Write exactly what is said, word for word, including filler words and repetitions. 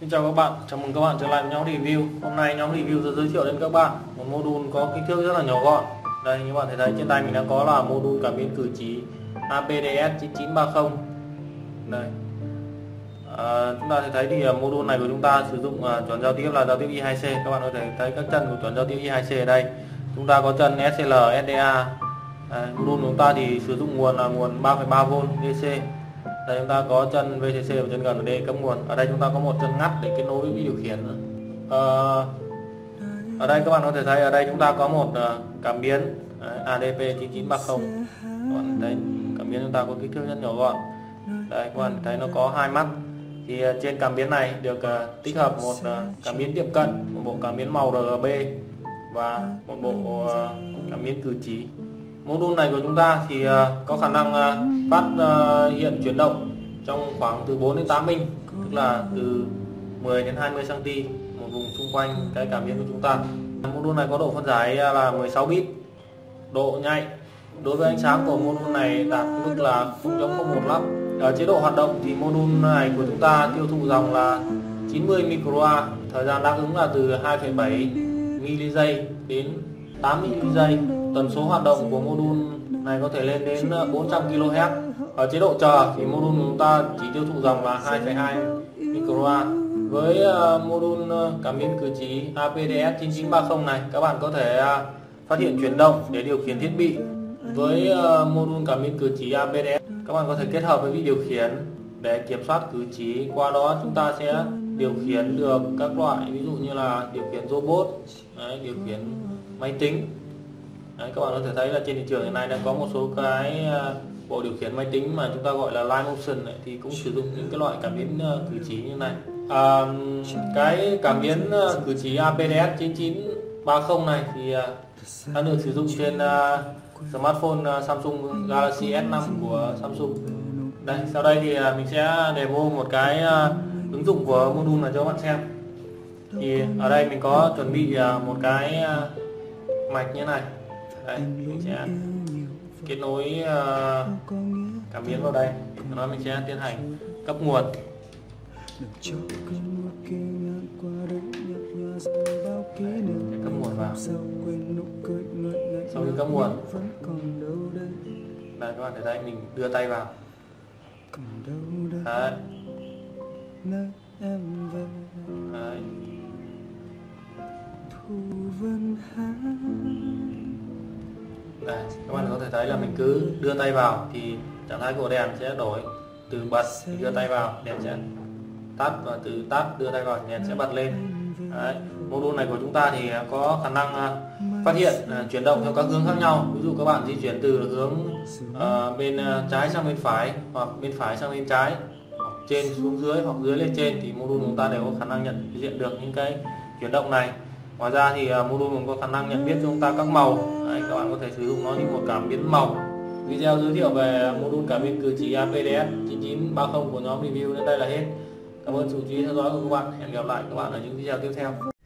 Xin chào các bạn, chào mừng các bạn trở lại với nhóm review. Hôm nay nhóm review sẽ giới thiệu đến các bạn một module có kích thước rất là nhỏ gọn. Đây, như bạn thấy thấy trên tay mình đã có là module cảm biến cử chỉ A P D S chín chín ba không. Đây, à, chúng ta thấy thấy thì module này của chúng ta sử dụng uh, chuẩn giao tiếp là giao tiếp I hai C. Các bạn có thể thấy các chân của chuẩn giao tiếp I hai C ở đây. Chúng ta có chân S L, S D A. À, module của chúng ta thì sử dụng nguồn là nguồn ba phẩy ba vôn D C. Đây chúng ta có chân V C C và chân G N D cắm nguồn. Ở đây chúng ta có một chân ngắt để kết nối với điều khiển. À, ở đây các bạn có thể thấy ở đây chúng ta có một uh, cảm biến A D P chín chín ba không. Còn đây cảm biến chúng ta có kích thước rất nhỏ gọn. Đây các bạn thấy nó có hai mắt. Thì uh, trên cảm biến này được uh, tích hợp một uh, cảm biến tiệm cận, một bộ cảm biến màu R G B và một bộ uh, cảm biến cử chỉ. Module này của chúng ta thì uh, có khả năng uh, phát uh, hiện chuyển động trong khoảng từ bốn đến tám inch, tức là từ mười đến hai mươi xăng ti mét một vùng xung quanh cái cảm biến của chúng ta. Module này có độ phân giải là mười sáu bit. Độ nhạy đối với ánh sáng của module này đạt mức là không chấm không một lắm. Ở chế độ hoạt động thì module này của chúng ta tiêu thụ dòng là chín mươi microA, thời gian đáp ứng là từ hai phẩy bảy mi-li giây đến tám mi-li giây. Tần số hoạt động của module này có thể lên đến bốn trăm ki lô héc. Ở chế độ chờ thì module của chúng ta chỉ tiêu thụ dòng là hai phẩy hai microA. Với uh, module uh, cảm biến cử chỉ A P D S chín chín ba không này, các bạn có thể uh, phát hiện chuyển động để điều khiển thiết bị. Với uh, module cảm biến cử chỉ A P D S, các bạn có thể kết hợp với vị điều khiển để kiểm soát cử chỉ. Qua đó chúng ta sẽ điều khiển được các loại, ví dụ như là điều khiển robot, đấy, điều khiển máy tính. Đấy, các bạn có thể thấy là trên thị trường hiện nay đang có một số cái uh, bộ điều khiển máy tính mà chúng ta gọi là live motion ấy, thì cũng sử dụng những cái loại cảm biến uh, cử chỉ như này. À, cái cảm biến uh, cử chỉ A P D S chín chín ba không này thì uh, đã được sử dụng trên uh, smartphone uh, Samsung Galaxy S năm của Samsung. Đây, sau đây thì uh, mình sẽ demo một cái uh, ứng dụng của module này cho các bạn xem. Thì ở đây mình có chuẩn bị uh, một cái uh, mạch như thế này. Đây, mình sẽ kết nối uh, cảm biến vào đây. Sau đó mình sẽ tiến hành cấp nguồn. Đấy, cấp nguồn vào. Sau khi cấp nguồn, đây các bạn thấy đây, mình đưa tay vào. Đấy. Đấy. Đây, các bạn có thể thấy là mình cứ đưa tay vào thì trạng thái của đèn sẽ đổi từ bật thì đưa tay vào đèn sẽ tắt, và từ tắt đưa tay vào đèn sẽ bật lên. Đấy. Module này của chúng ta thì có khả năng uh, phát hiện uh, chuyển động theo các hướng khác nhau. Ví dụ các bạn di chuyển từ hướng uh, bên uh, trái sang bên phải, hoặc bên phải sang bên trái, hoặc trên xuống dưới, hoặc dưới lên trên, thì module của chúng ta đều có khả năng nhận diện được những cái chuyển động này. Ngoài ra thì uh, module cũng có khả năng nhận biết cho chúng ta các màu. Đấy, các bạn có thể sử dụng nó như một cảm biến màu. Video giới thiệu về module cảm biến cử chỉ A P D S chín chín ba không của nhóm review đến đây là hết. Cảm ơn sự chú ý theo dõi của các bạn. Hẹn gặp lại các bạn ở những video tiếp theo.